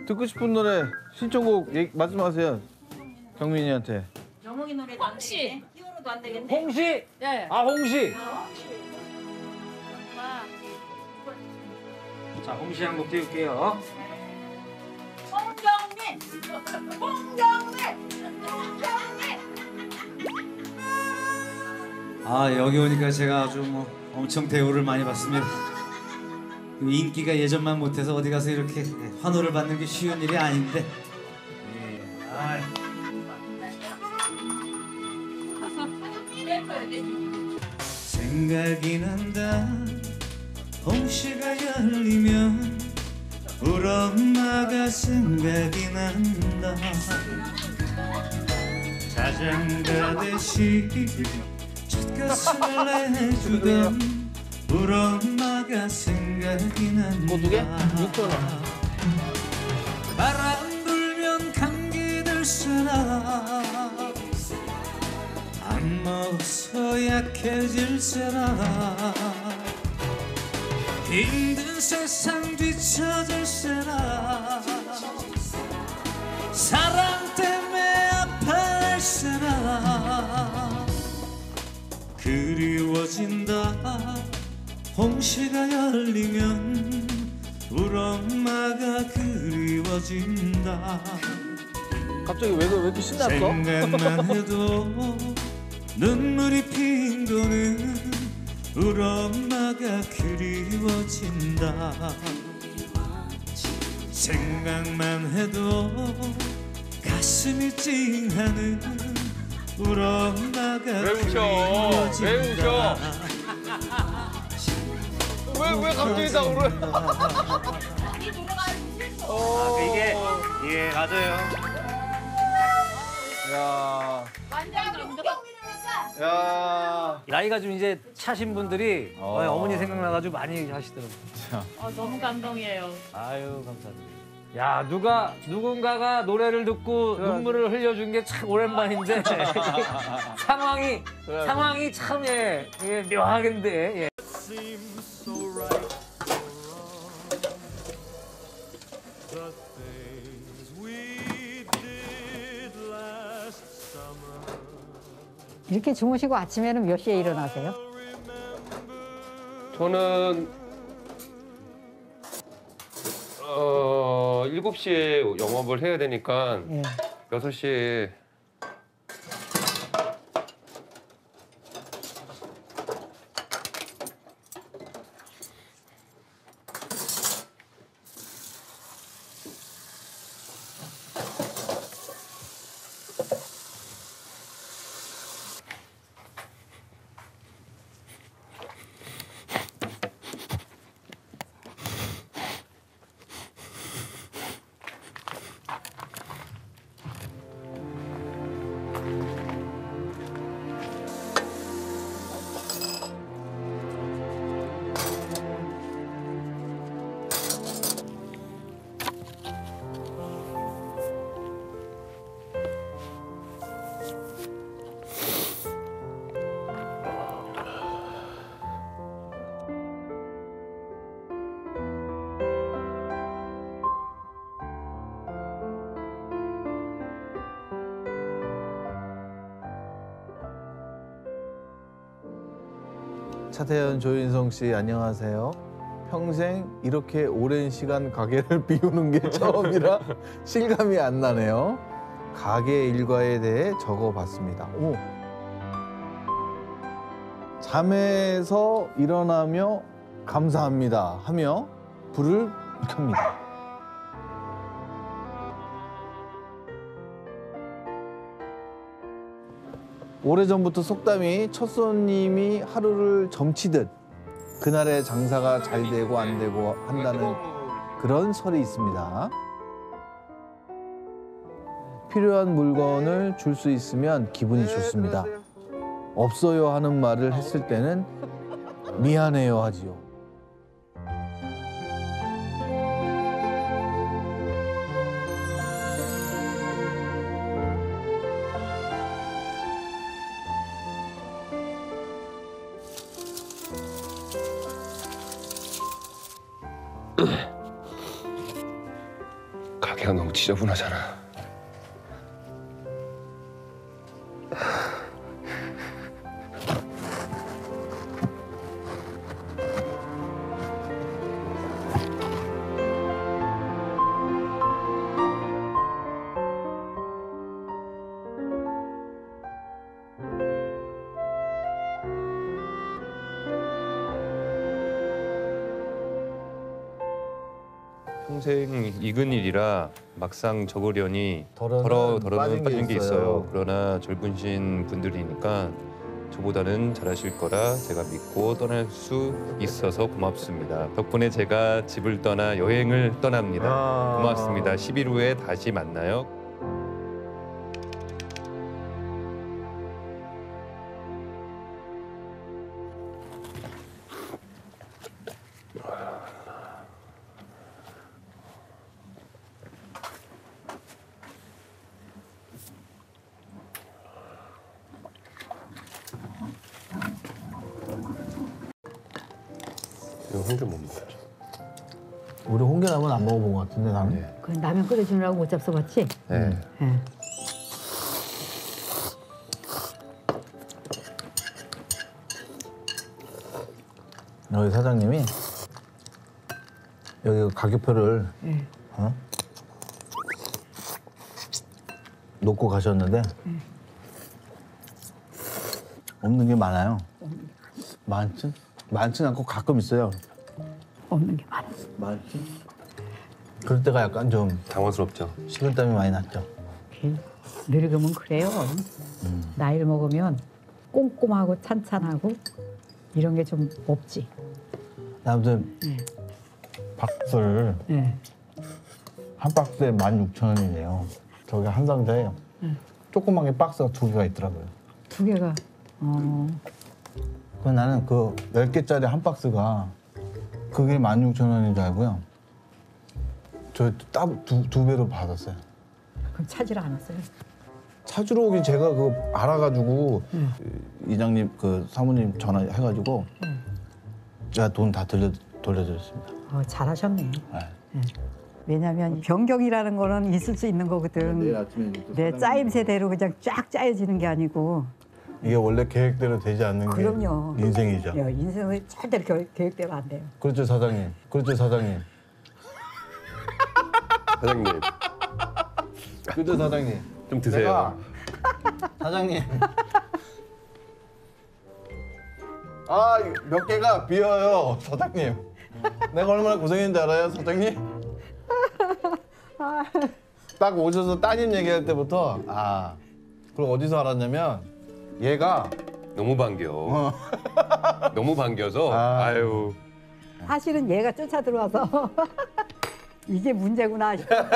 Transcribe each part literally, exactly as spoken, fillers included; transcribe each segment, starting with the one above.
듣고 싶은 노래 신청곡 얘기, 말씀하세요. 경민이한테. 정홍이 노래도 안 되겠네. 띄워도 안 되겠네. 홍시. 네. 아 홍시. 아. 자 홍시 한 곡 띄울게요. 홍경민. 홍경민. 홍경민. 아 여기 오니까 제가 아주 뭐 엄청 대우를 많이 받습니다. 인기가 예전만 못해서 어디 가서 이렇게 환호를 받는 게 쉬운 일이 아닌데. 예. 아. 생각이 난다. 홍시가 열리면 우리 엄마가 생각이 난다. 자장가 대신 젖가슴을 내주던 우리 엄마가 생각이 난다. 꼬두개? 육천 원. 바람 불면 감기 들세라. 안 먹어서 약해질 세라. 힘든 세상 뒤처질 세라. 사랑 때문에 아파할 세라. 그리워진다. 홍시가 열리면 우리 엄마가 그리워진다. 갑자기 왜, 왜 이렇게 신났어? 생각만 해도 눈물이 핑 도는 우리 엄마가 그리워진다. 생각만 해도 가슴이 찡하는 우리 엄마가 왜 우셔? 왜 우셔? 왜, 왜 갑자기 다 울어요? 아 이게 예 맞아요. 야, 완전 홍경민이었어. 야. 나이가 좀 이제 차신 분들이 어. 어머니 생각나가지고 많이 하시더라고요. 어, 너무 감동이에요. 아유 감사합니다. 야 누가 누군가가 노래를 듣고 눈물을 흘려준 게 참 오랜만인데 상황이 그래. 상황이 참 예, 예, 묘하긴데. 예. 이렇게 주무시고 아침에는 몇 시에 일어나세요? 저는 어, 일곱 시에 영업을 해야 되니까 예. 여섯 시에 차태현, 조인성 씨 안녕하세요. 평생 이렇게 오랜 시간 가게를 비우는 게 처음이라 실감이 안 나네요. 가게 일과에 대해 적어봤습니다. 오. 잠에서 일어나며 감사합니다 하며 불을 켭니다. 오래전부터 속담이 첫 손님이 하루를 점치듯 그날의 장사가 잘 되고 안 되고 한다는 그런 설이 있습니다. 필요한 물건을 줄 수 있으면 기분이 좋습니다. 없어요 하는 말을 했을 때는 미안해요 하지요. 가게가 너무 지저분하잖아. 평생 익은 일이라 막상 적으려니 덜어는 덜어 덜어는 빠진 빠진, 게 게 있어요. 있어요. 그러나 젊으신 분들이니까 저보다는 잘하실 거라 제가 믿고 떠날 수 있어서 고맙습니다. 덕분에 제가 집을 떠나 여행을 떠납니다. 아. 고맙습니다. 십 일 후에 다시 만나요. 이거 혼자 못 먹죠. 우리 홍게라면 안 먹어본 것 같은데 나는. 그 라면 끓여주느라고 못 잡숴봤지? 네. 예. 여기 사장님이 여기 가격표를 예. 어? 놓고 가셨는데 없는 게 많아요. 많지? 많지는 않고 가끔 있어요. 없는 게 많아. 많지? 그럴 때가 약간 좀 당황스럽죠. 식은땀이 많이 났죠. 그 늙으면 그래요. 나이를 먹으면 꼼꼼하고 찬찬하고 이런 게 좀 없지. 아무튼 예. 박스를 예. 한 박스에 만 육천 원이네요. 저기 한 상자에 조그만 게 박스가 두 개가 있더라고요. 두 개가. 어. 그래서 나는 그 열 개짜리 한 박스가 그게 만 육천 원인 줄 알고요. 저두 두 배로 받았어요. 그럼 찾으러 안 왔어요? 찾으러 오긴 제가 그 알아가지고 이장님 그 사모님 전화해가지고 제가 돈 다 돌려 돌려드렸습니다. 어, 잘하셨네. 네. 왜냐하면 변경이라는 거는 있을 수 있는 거거든. 아침에 내 짜임새대로 그냥 쫙 짜여지는 게 아니고. 이게 원래 계획대로 되지 않는 그럼요. 게 인생이죠. 야, 인생은 절대로 겨- 계획대로 안 돼요. 그렇죠 사장님. 그렇죠 사장님. 사장님 그렇죠 사장님. 좀 드세요. 내가 사장님. 아 몇 개가 비어요 사장님. 내가 얼마나 고생했는지 알아요 사장님? 딱 오셔서 따님 얘기할 때부터 아 그럼 어디서 알았냐면 얘가 너무 반겨. 어. 너무 반겨서 아. 아유. 사실은 얘가 쫓아 들어와서 이게 문제구나.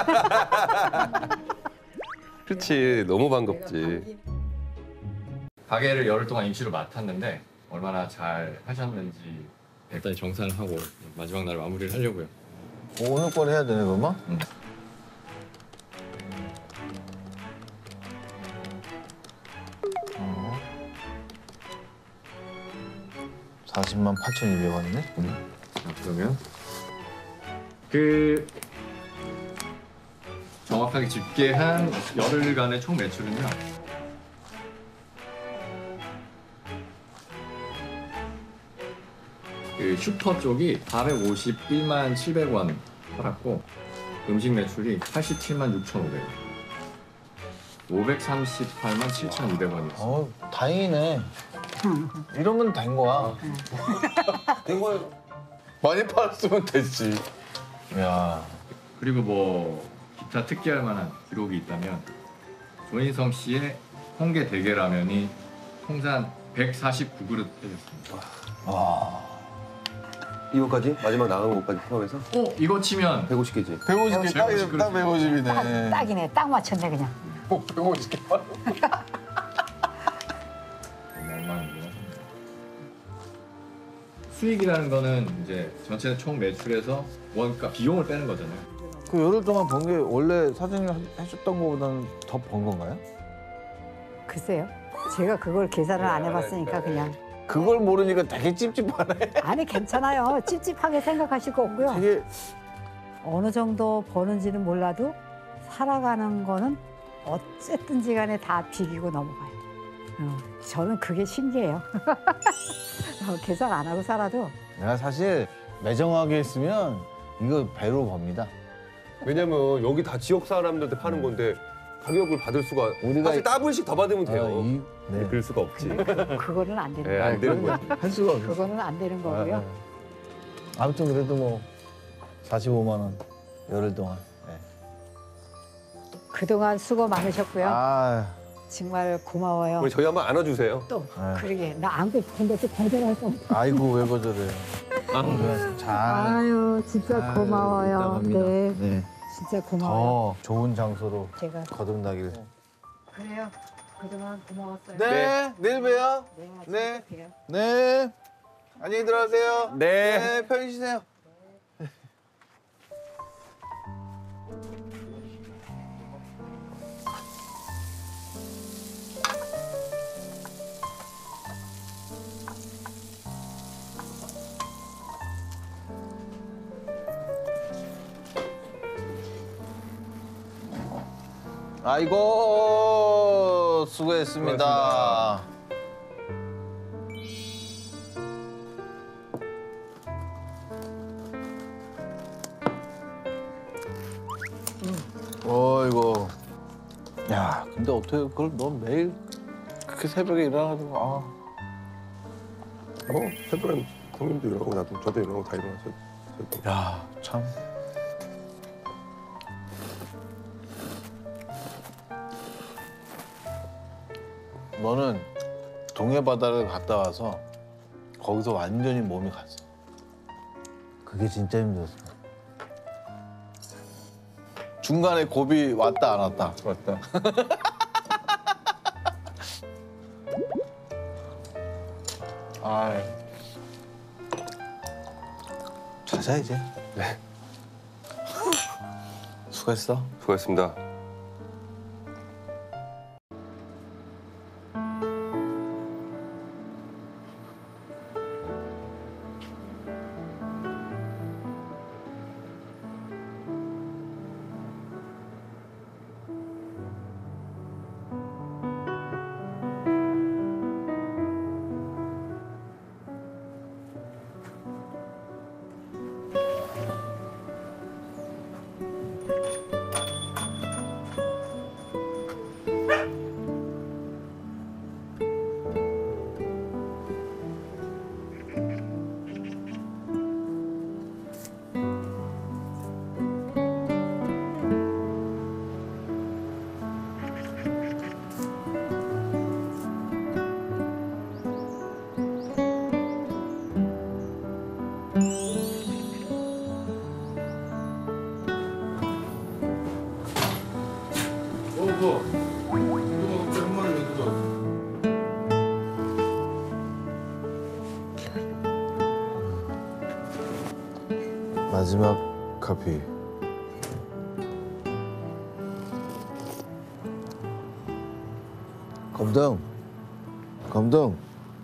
그렇지 너무 반갑지. 가게를 열흘 동안 임시로 맡았는데 얼마나 잘 하셨는지 일단 정산을 하고 마지막 날 마무리를 하려고요. 오늘 걸 해야 되네 그러면? 응. 어. 사십만 팔천이백 원이네? 자, 그러면 그 정확하게 집계한 열흘간의 총 매출은요. 그 슈퍼 쪽이 사백오십일만 칠백 원 팔았고 음식 매출이 팔십칠만 육천오백 원, 오백삼십팔만 칠천이백 원이었어요. 어 다행이네. 이러면 된 거야. 된 거야. 많이 팔았으면 됐지. 야. 그리고 뭐 기타 특기할 만한 기록이 있다면 조인성 씨의 홍게 대게라면이 통산 백사십구 그릇 해줬습니다. 와. 이거까지 마지막 나간 것까지 포함해서 어? 이거 치면 백오십 개지. 백오십 개 딱, 백오십 딱 백오십이네. 딱, 딱이네. 딱 맞췄네 그냥. 꼭 백오십 개 팔아. 얼마인데요? 수익이라는 거는 이제 전체 총 매출에서 원가 비용을 빼는 거잖아요. 그 열흘 동안 번 게 원래 사장님이 하- 하셨던 것보다는 더 번 건가요? 글쎄요. 제가 그걸 계산을 안 해봤으니까 그냥. 그걸 모르니까 되게 찝찝하네. 아니 괜찮아요. 찝찝하게 생각하실 거 없고요. 되게 어느 정도 버는지는 몰라도 살아가는 거는 어쨌든지 간에 다 비기고 넘어가요. 어, 저는 그게 신기해요. 어, 계산 안 하고 살아도. 내가 사실 매정하게 했으면 이거 배로 법니다. 왜냐면 여기 다 지역 사람들한테 파는 건데 가격을 받을 수가 우리가 사실 더블씩 더 받으면 돼요. 어, 이, 네. 그럴 수가 없지. 그거는 안 되는 네, 거예요. 안 되는 거지. 할 수가 없어. 그거는 안 되는 거고요. 아, 아. 아무튼 그래도 뭐 사십오만 원 열흘 동안. 네. 그동안 수고 많으셨고요. 아, 정말 고마워요. 우리 저희 한번 안아주세요. 또 네. 그러게 나 안고 싶은데 또 거절할 거. 아이고 왜 거절해요? 잘. 아유 진짜 잘 고마워요. 나갑니다. 네, 네. 진짜 고마워요. 더 좋은 장소로 제가 거듭나길. 그래요. 그동안 고마웠어요. 네, 내일 봬요. 네, 네. 진짜 봬요. 네. 안녕히 들어가세요. 네. 네, 편히 쉬세요. 아이고 수고했습니다. 어이구. 야, 근데 어떻게 그걸 넌 매일 그렇게 새벽에 일어나가지고 아. 뭐 새벽엔 형님도 일어나고 나도 저도 일어나고 다 일어나서. 야, 참. 너는 동해 바다를 갔다 와서 거기서 완전히 몸이 갔어. 그게 진짜 힘들었어. 중간에 고비 왔다 안 왔다. 맞다. 아. 자자 이제. 네. 수고했어. 수고했습니다. 마지막 커피. 검동. 검동.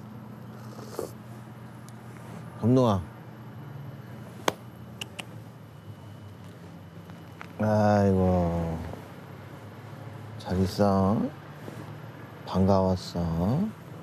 검동아. 아이고. 잘 있어. 반가웠어.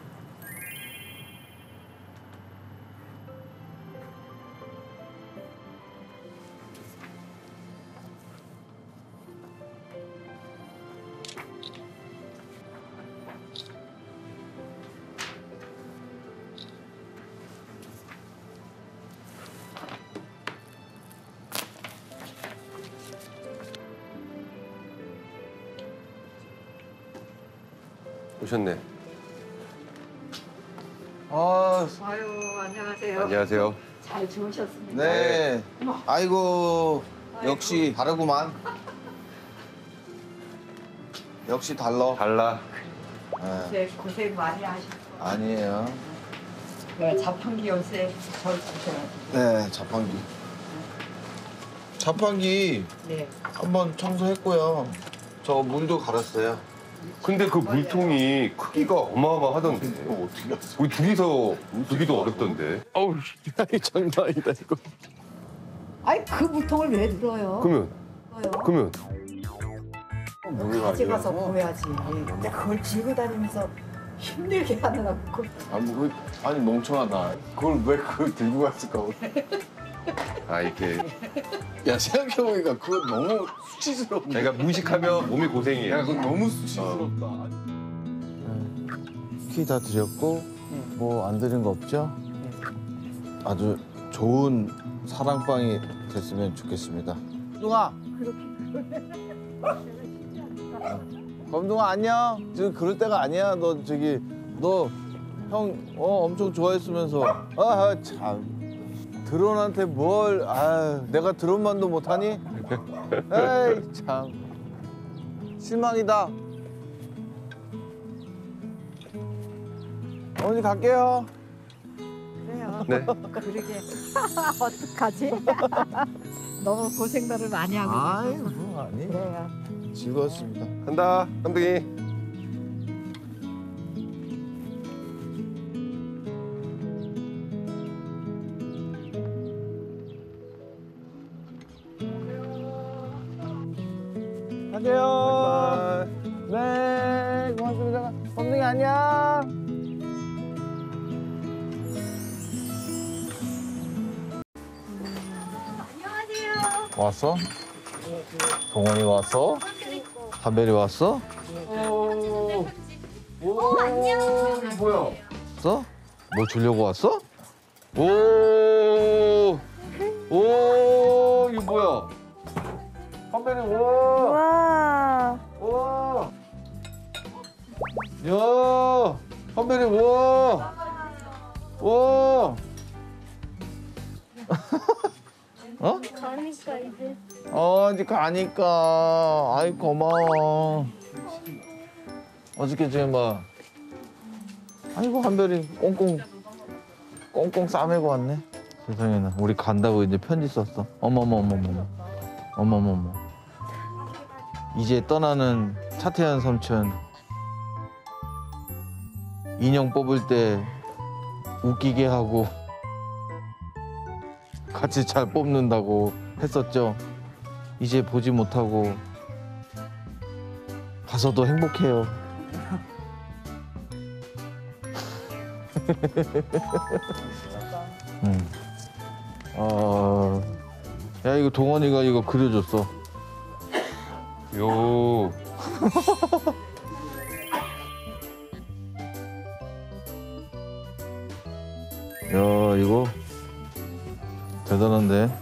오셨네. 아, 아유 안녕하세요. 안녕하세요. 잘 주무셨습니까? 네. 아이고, 역시 다르구만. 역시 달러. 달라. 네. 네, 고생 많이 하셨고. 아니에요. 네, 자판기 요새 절 주셔가지고. 네, 자판기. 자판기 네. 한번 청소했고요. 저 물도 갈았어요. 근데 그 물통이 크기가 어마어마하던데. 어떻게 알았어? 우리 둘이서 두기도 어렵던데. 아우, 이 장난 아니다, 이거. 아이 그 무통을 왜 들어요? 그러면 들어요. 그러면 가져가서 보야지. 근데 그걸 쥐고 다니면서 힘들게 하느라고. 그걸 아니, 뭐, 아니 멍청하다. 그걸 왜 그걸 들고 갔을까? 아 이게 야 생각해보니까 그거 너무 수치스럽네. 내가 무식하면 몸이 고생이에요. 야 그거 너무 수치스럽다. 키 다 드렸고 뭐 안 드린 거 없죠? 아주 좋은 사랑방이 됐으면 좋겠습니다. 검둥아. 검둥아 안녕. 지금 그럴 때가 아니야. 너 저기 너 형 어, 엄청 좋아했으면서 아 참. 드론한테 뭘, 아 내가 드론만도 못하니? 에이, 참. 실망이다. 어머니 갈게요. 그래요. 네. 그러게. 어떡하지? 너무 고생들을 많이 하고. 아이, 뭐 아니. 그래요. 즐거웠습니다. 간다 깜둥이. 갈게요. 네, 고맙습니다. 검둥이 안녕. 왔어? 동원이 왔어? 한별이 왔어? 오, 오, 안녕. 뭐야? 왔어? 뭐 주려고 왔어? 오, 오, 이거 뭐야? 한별이 와. 와. 와. 야, 한별이 와. 와. 어? 가니까 이제. 어, 이제 가니까. 아이, 고마워. 어저께 지금 막. 아이고, 한별이 꽁꽁, 꽁꽁 싸매고 왔네. 세상에나. 우리 간다고 이제 편지 썼어. 어머머머머머. 어머머머. 이제 떠나는 차태현 삼촌. 인형 뽑을 때 웃기게 하고 같이 잘 뽑는다고 했었죠. 이제 보지 못하고 봐서도 행복해요. 응. 어, 야 이거 동원이가 이거 그려줬어. 요. 야 이거 대단한데.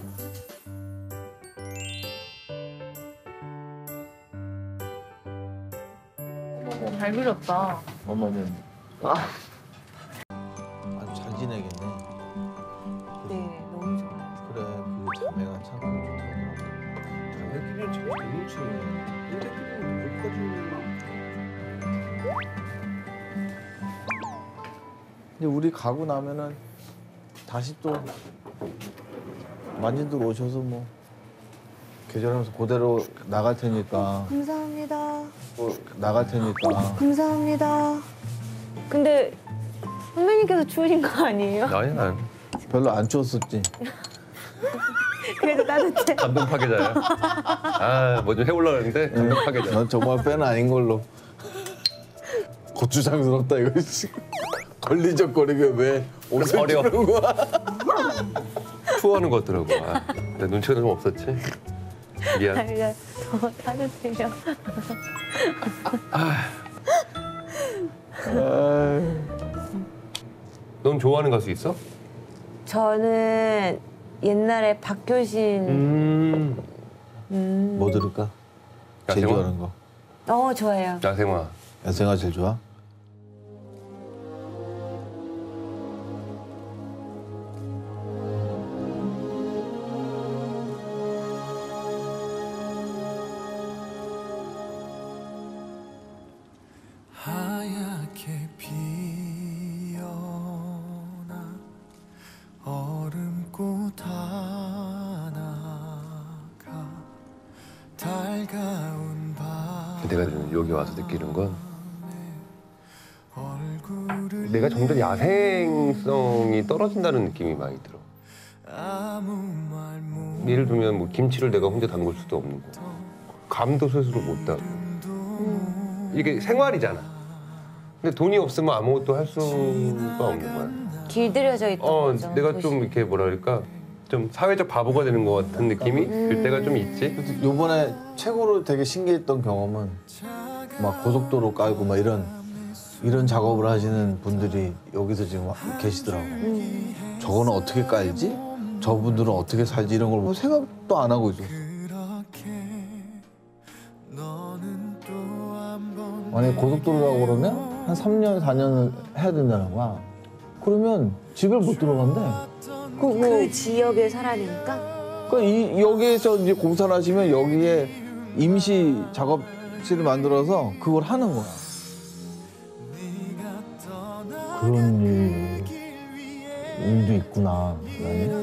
잘 그렸다. 어머님. 아. 아주 잘 지내겠네. 네, 너무 좋아요. 그래 그 자매가 참 좋다더라고. 자매끼리는 참 너무 친해. 형제끼리는 그렇게까지. 근데 우리 가고 나면은 다시 또 만진들 오셔서 뭐 계절하면서 그대로 나갈 테니까 감사합니다. 또 나갈 테니까 감사합니다. 근데 선배님께서 추우신 거 아니에요? 아니 난 별로 안 추웠었지. 그래도 따뜻해. 감동 파괴자야. 아, 뭐 좀 해보려고 했는데 감동 파괴자. 넌 정말 팬 아닌 걸로. 고추장스럽다 이거. 씨. 걸리적거리게 왜 옷을 버려. 주는 거야? 추워하는 것 같더라고. 아, 내 눈치가 좀 없었지. 미안. 아니야, 더 따뜻해요. 넌 좋아하는 가수 있어? 저는 옛날에 박효신. 음. 음. 뭐 들을까? 제일 야생화? 좋아하는 거. 어, 좋아요. 야생화. 야생화 제일 좋아? 하얗게 피어나 얼음꽃 하나가 달가운 밤 내가 지금 여기 와서 느끼는 건 얼굴을 내가 점점 야생성이 떨어진다는 느낌이 많이 들어. 아무 말 못 예를 들면 뭐 김치를 내가 혼자 담글 수도 없는 거, 감도 스스로 못 담고. 이게 생활이잖아. 근데 돈이 없으면 아무것도 할 수가 없는 거야. 길들여져 있던 어, 거죠. 내가 도시. 좀 이렇게 뭐랄까 좀 사회적 바보가 되는 것 같은 느낌이 들 때가 좀 있지. 요번에 최고로 되게 신기했던 경험은 막 고속도로 깔고 막 이런 이런 작업을 하시는 분들이 여기서 지금 와- 계시더라고. 저거는 어떻게 깔지? 저분들은 어떻게 살지? 이런 걸 뭐 생각도 안 하고 있었어. 만약에 고속도로라고 그러면 한 삼 년, 사 년을 해야 된다는 거야. 그러면 집을 못 들어간대. 그, 뭐, 그 지역의 사람이니까? 그러니까 이, 여기에서 이제 공사를 하시면 여기에 임시 작업실을 만들어서 그걸 하는 거야. 그런 일, 일도 있구나. 나는.